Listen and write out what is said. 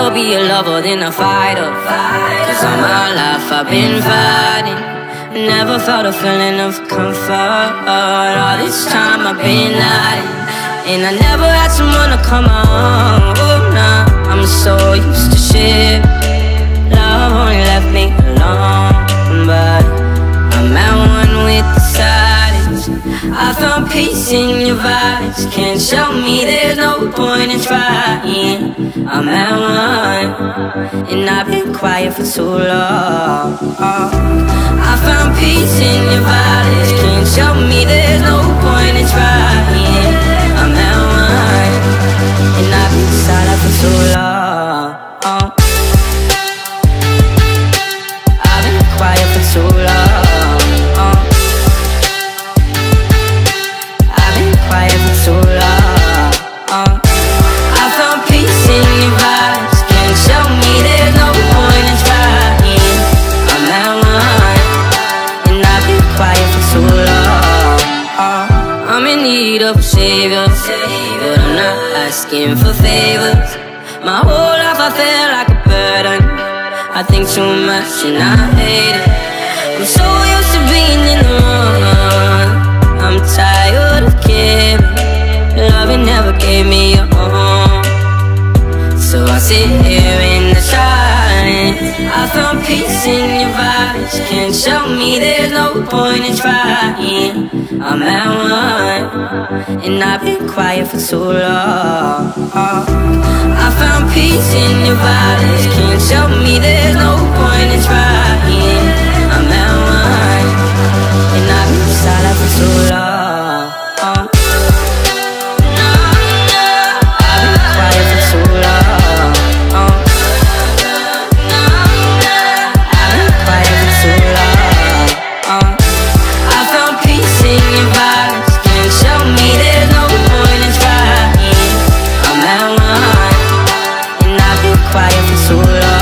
rather be a lover than a fighter. Cause all my life I've been fighting, never felt a feeling of comfort. All this time I've been hiding, and I never had someone to come on. Oh, nah, I'm so used to shit. Love only left me alone, but I'm at one with the silence. I found peace in your vibes. Can't show me there's no point in trying. I'm at one, and I've been quiet for too long. I found peace in your vibes. Can't show me there's no point in trying. I'm at one, and I've been silent for too long. I've been quiet for too long. I've been quiet for too long. I found peace in your vibes. Can't show me there's no point in trying. I'm at one, and I've been quiet for too long. I'm in need of a savior, but I'm not asking for favors. My whole life I feel like a burden. I think too much and I hate it. I'm so used to being in the wrong. I'm tired of caring. Love never gave me a home, so I sit here in the silence. I found peace in your vibes. Can't show me there's no point in trying. I'm at one, and I've been quiet for too long. I found peace in your vibes. Can't show me there's no point in trying. I'm at one, and I've been silent for too long. Quiet for too long.